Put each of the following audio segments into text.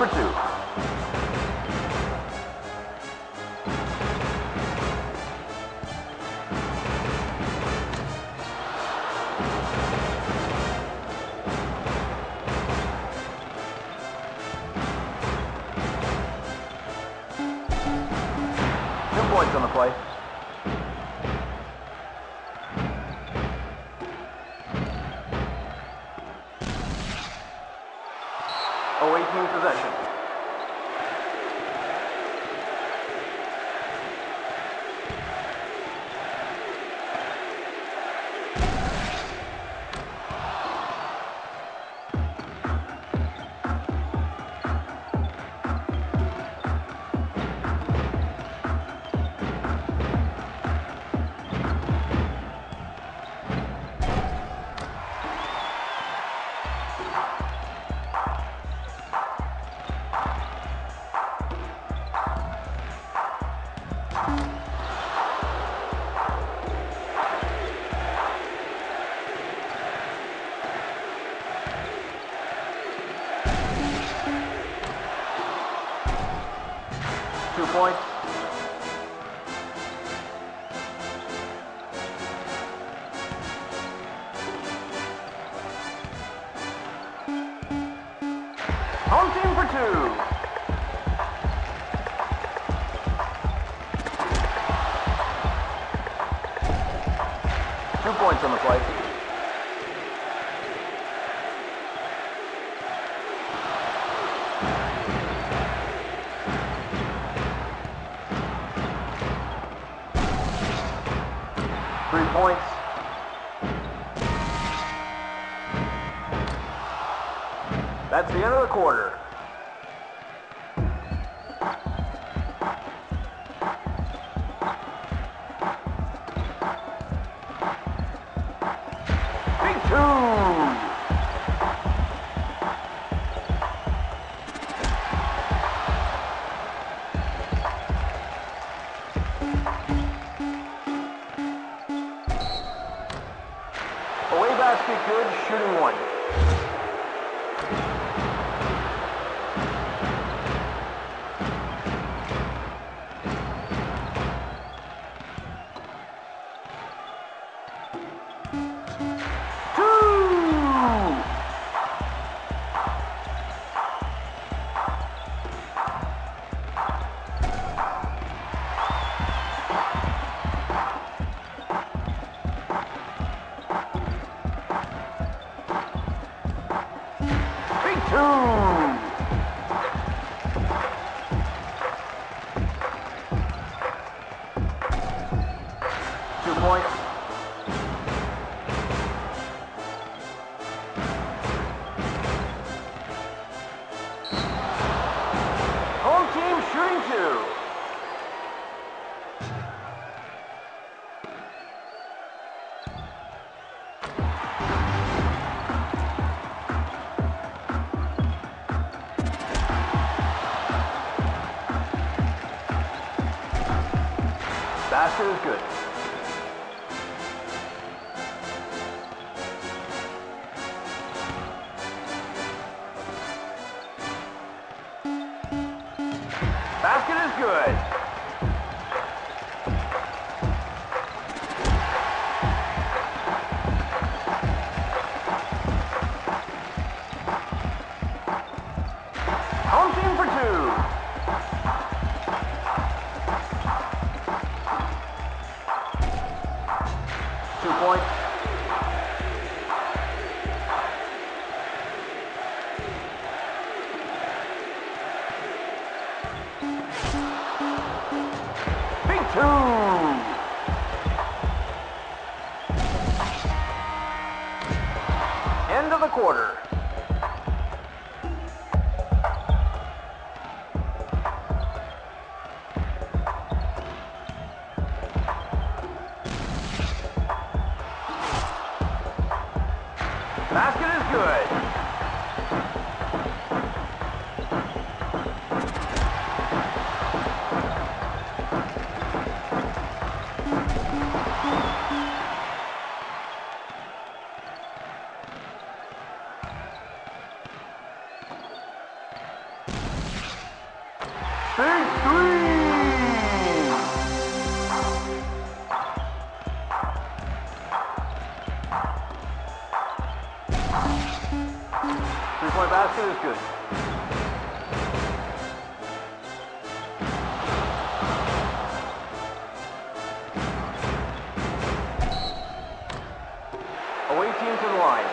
for 2. Points on the play. Awaiting possession. Points. Home team for 2. Points on the play. Points. That's the end of the quarter. Big 2. Basket good, shooting 1. Points. Home team shooting 2. Basket is good. Basket is good. Home team for 2. Points. Big 2. End of the quarter. Basket is good. Big three! Three-point basket is good. Away team to the line.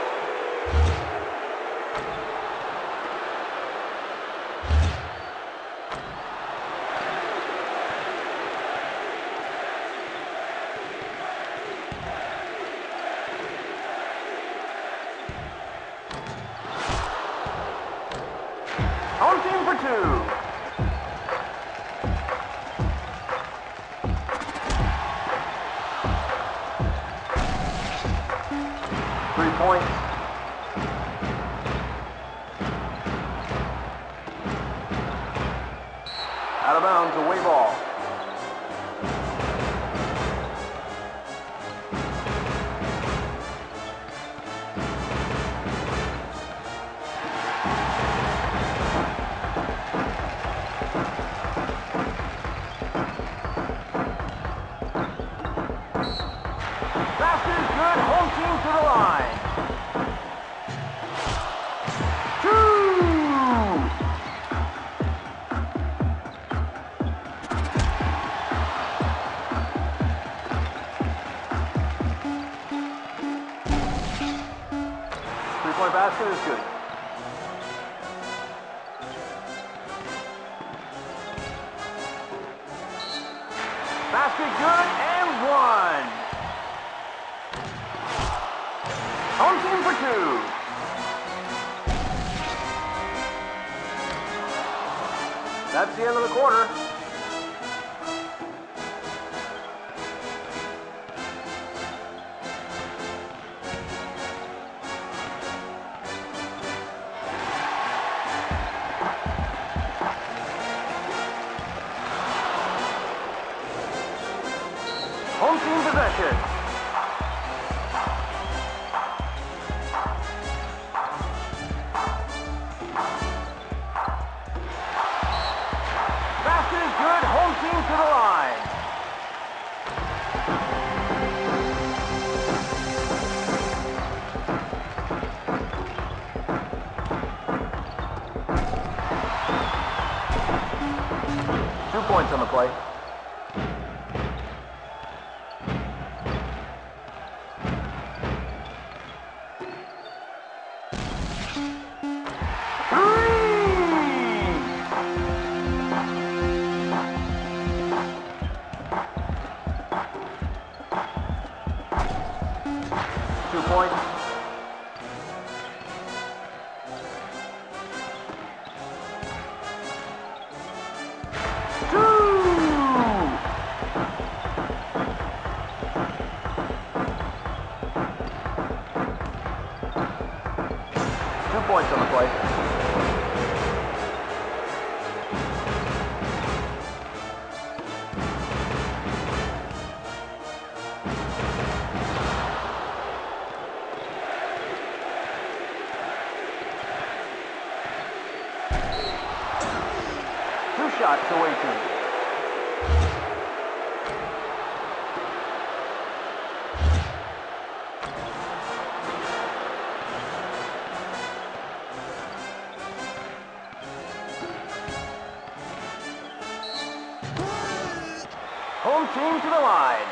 Home team for two. 3 points. Out of bounds, away ball. Basket is good. Home team to the line. 3-point basket is good. Basket good and one. Home team for two. That's the end of the quarter. Home team possession. Basket is good. Home team to the line. Two points on the play. Points. Two points on the play. Two shots away team. Home team to the line.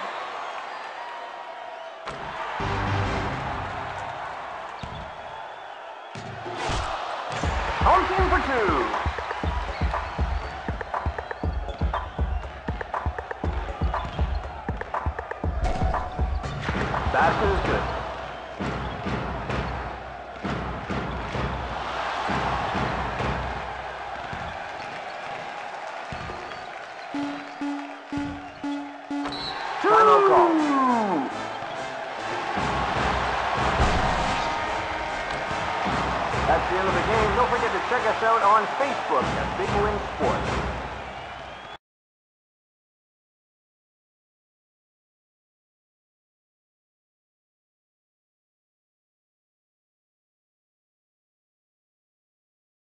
Home team for two. Basket is good. Final call. That's the end of the game. Don't forget to check us out on Facebook at Big Win Sports.